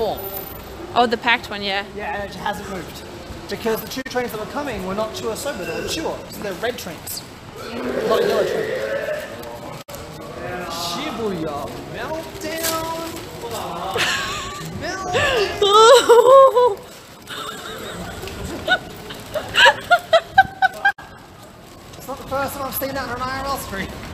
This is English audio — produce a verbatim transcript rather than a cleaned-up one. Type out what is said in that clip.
before. Oh, the packed one, yeah. Yeah, and it hasn't moved. Because the two trains that were coming were not Chuo Soba, they were Chuo. So they're red trains. Not yellow trains. Shibuya meltdown! Meltdown! It's not the first time I've seen that on an I R L screen.